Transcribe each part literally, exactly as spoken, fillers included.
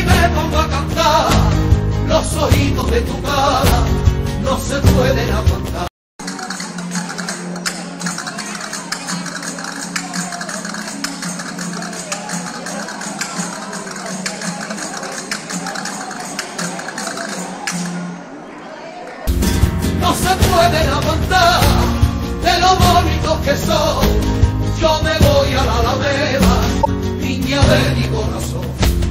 me pongo a cantar, los ojitos de tu cara no se pueden aguantar. No se pueden aguantar de lo bonitos que son. Yo me voy a la Alameda, niña de mi corazón.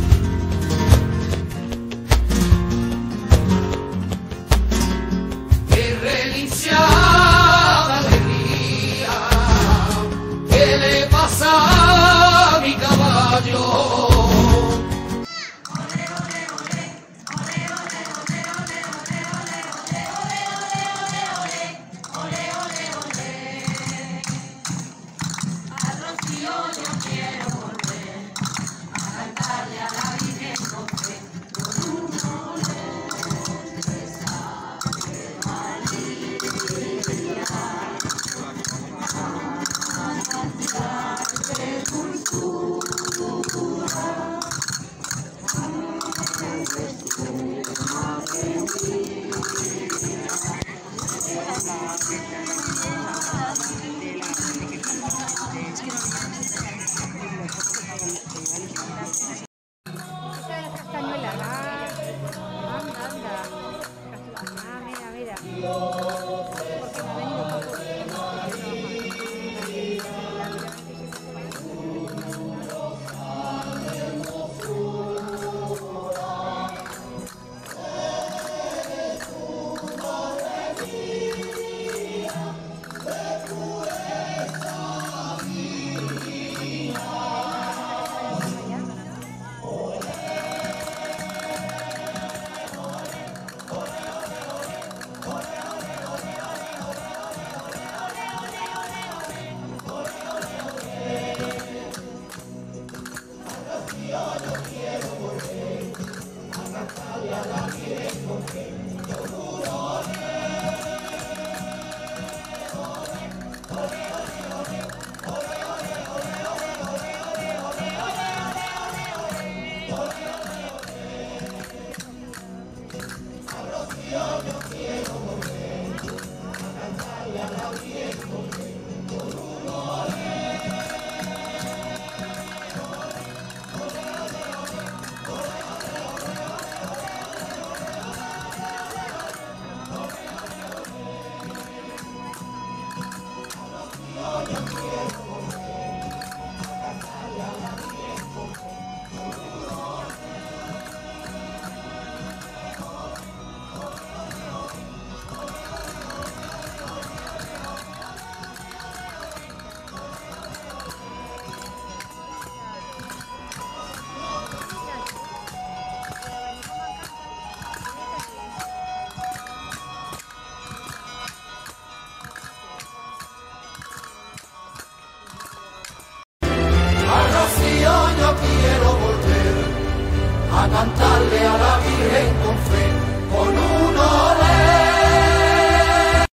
Qué relicia de alegría, ¿qué le pasa a mi caballo? Tú